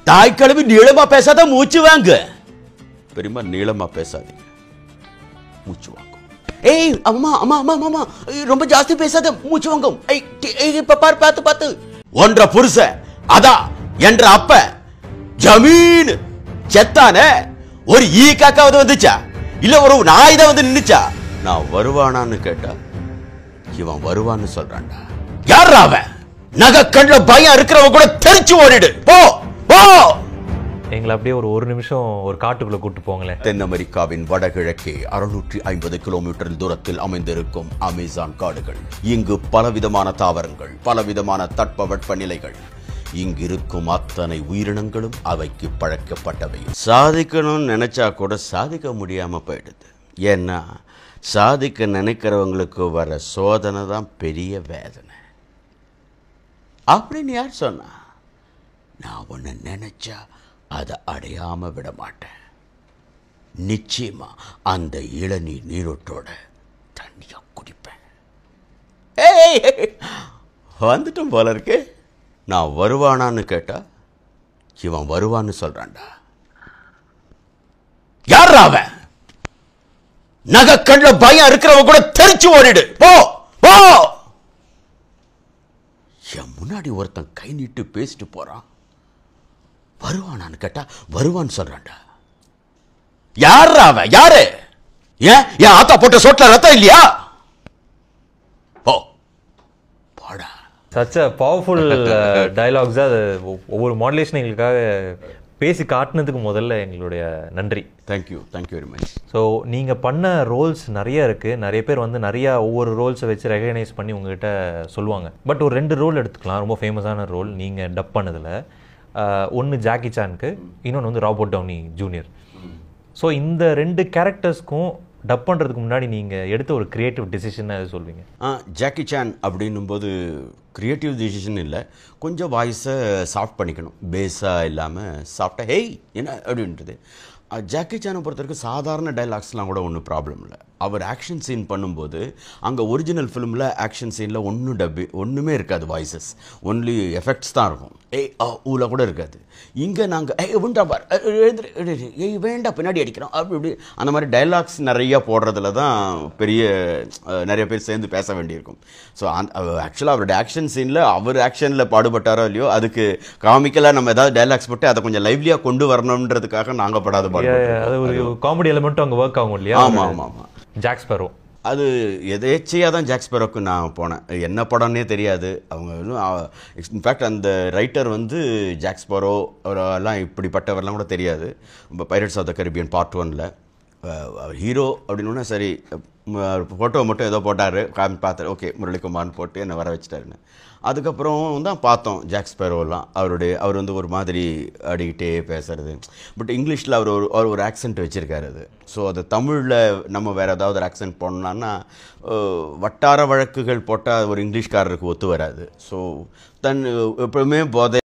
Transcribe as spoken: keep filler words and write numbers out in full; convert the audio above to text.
தாய் கிழவி நீளமா பேசாத மூச்சு வாங்க. பெரியமா நீளமா பேசாதீங்க, மூச்சு வாங்க. ஏய் அம்மா அம்மா அம்மா அம்மா ரொம்ப ஜாஸ்தி பேசாத, மூச்சு வாங்க. இப்ப பாரு, பார்த்து பார்த்து. ஒன்ற புருஷன் அதா என்ற அப்ப ஜமீன் செத்தானே, ஒரு ஈ காக்காவது வந்துச்சா இல்ல ஒரு நாய் தான் வந்து நின்னுச்சா? நான் வருவானான்னு கேட்டா இவன் வருவான்னு சொல்றான்டா. யார் அவன்? நகை கண்ணுல பயம் இருக்கிறவங்க கூட தெரிச்சு ஓடிடு. போ போ. எங்களை அப்படியே ஒரு ஒரு நிமிஷம் ஒரு காட்டுக்குள்ள கூட்டு போங்களேன். தென் அமெரிக்காவின் வடகிழக்கே அறுநூற்றி ஐம்பது கிலோமீட்டர் தூரத்தில் அமைந்திருக்கும் அமேசான் காடுகள். இங்கு பலவிதமான தாவரங்கள், பலவிதமான தட்பவெட்ப நிலைகள். இங்கிருக்கும் அத்தனை உயிரினங்களும் அவைக்கு பழக்கப்பட்டவை. சாதிக்கணும்னு நினைச்சா கூட சாதிக்க முடியாம போயிடுது. ஏன்னா சாதிக்க நினைக்கிறவங்களுக்கு வர சோதனை தான் பெரிய வேதனை. அப்படின்னு யார் சொன்னா? நான் ஒன்று நினைச்சா அதை அடையாம விட மாட்டேன். நிச்சயமா அந்த இளநீர் நீரோட்டோட தண்ணியா குடிப்பேன். வந்துட்டும் போல இருக்கு. நான் வருவானான்னு கேட்டா இவன் வருவான்னு சொல்றான்டா. யார் அவன்? நகை கண்ணுல பயம் இருக்கிறவங்க கூட தெரிச்சு ஓடிடு. போ போ. என் முன்னாடி ஒருத்தன் கை நீட்டு பேசிட்டு போறான். வருவானான்னு கேட்டா வருவான்னு சொல்றான்டா. யார் அவன்? யாரு? ஏன் என் ஆத்தா போட்ட சோட்ல ரத்தம் இல்லையா? போ போடா. Such a powerful dialogues. அது ஒவ்வொரு மாடுலேஷன் எங்களுக்காக பேசி காட்டினதுக்கு முதல்ல எங்களுடைய நன்றி. Thank you thank you very much. So நீங்கள் பண்ண ரோல்ஸ் நிறைய இருக்குது. நிறைய பேர் வந்து நிறையா ஒவ்வொரு ரோல்ஸை வச்சு ரெகனைஸ் பண்ணி உங்ககிட்ட சொல்லுவாங்க. பட் ஒரு ரெண்டு ரோல் எடுத்துக்கலாம். ரொம்ப ஃபேமஸான ரோல் நீங்கள் டப் பண்ணதில். ஒன்று ஜாக்கி சானுக்கு, இன்னொன்று வந்து ராபர்ட் டவுனி ஜூனியர். ஸோ இந்த ரெண்டு கேரக்டர்ஸ்க்கும் டப் பண்ணுறதுக்கு முன்னாடி நீங்கள் எடுத்த ஒரு கிரியேட்டிவ் டெசிஷன் அது சொல்வீங்க? ஆ ஜாக்கி சான் அப்படின்னும் போது கிரியேட்டிவ் டெசிஷன் இல்லை, கொஞ்சம் வாய்ஸை சாஃப்ட் பண்ணிக்கணும். பேஸாக இல்லாமல் சாஃப்டாக ஹேய் என்ன அப்படின்றது. ஜாக்கி சானை பொறுத்த வரைக்கும் சாதாரண டைலாக்ஸ்லாம் கூட ஒன்றும் ப்ராப்ளம் இல்லை. அவர் ஆக்ஷன் சீன் பண்ணும்போது அங்கே ஒரிஜினல் ஃபிலிமில் ஆக்ஷன் சீனில் ஒன்றும் டப்பி ஒன்றுமே இருக்காது. வாய்ஸஸ் ஒன்லி எஃபெக்ட்ஸ் தான் இருக்கும். ஏய் ஊல கூட இருக்காது. இங்கே நாங்கள் ஏய் உண்டா பார் ஏய் வேண்டாம் பின்னாடி அடிக்கிறோம் அப்படி இப்படி அந்த மாதிரி டைலாக்ஸ் நிறையா போடுறதுல தான் பெரிய நிறைய பேர் சேர்ந்து பேச வேண்டியிருக்கும். ஸோ அந் ஆக்சுவலாக அவருடைய ஆக்ஷன் சீனில் அவர் ஆக்ஷனில் பாடுபட்டாரோ இல்லையோ, அதுக்கு காமிக்கலாக நம்ம ஏதாவது டைலாக்ஸ் போட்டு அதை கொஞ்சம் லைவ்லியாக கொண்டு வரணுன்றதுக்காக நாங்கள் படாத பாடு. அது ஒரு காமெடி எலிமெண்ட்டும் அங்கே ஒர்க் ஆகும் இல்லையா? ஆமாம் ஆமாம் ஆமாம். ஜாக் ஸ்பேரோ அது எதேச்சையாக தான் ஜாக் ஸ்பேரோக்கு நான் போனேன். என்ன படம்னே தெரியாது. அவங்க இன்ஃபேக்ட் அந்த ரைட்டர் வந்து ஜாக் ஸ்பேரோ எல்லாம் இப்படிப்பட்டவரெலாம் கூட தெரியாது. Pirates of the Caribbean part ஒன்னில் ஹீரோ அப்படின்னா சரி ஃபோட்டோ மட்டும் ஏதோ போட்டார், காமி பார்த்தாரு, ஓகே முரளிக்குமார்னு போட்டு என்னை வர வச்சுட்டாருன்னு. அதுக்கப்புறம் தான் பார்த்தோம் ஜாக் ஸ்பேரோலாம். அவருடைய அவர் வந்து ஒரு மாதிரி ஆடிக்கிட்டே பேசுறது. பட் இங்கிலீஷில் அவர் ஒரு அவர் ஒரு ஆக்சென்ட் வச்சுருக்காரு. அது ஸோ அது தமிழில் நம்ம வேறு ஏதாவது ஒரு ஆக்சென்ட் போடணுன்னா வட்டார வழக்குகள் போட்டால் ஒரு இங்கிலீஷ்காரருக்கு ஒத்து வராது. ஸோ தன் எப்பவுமே போதை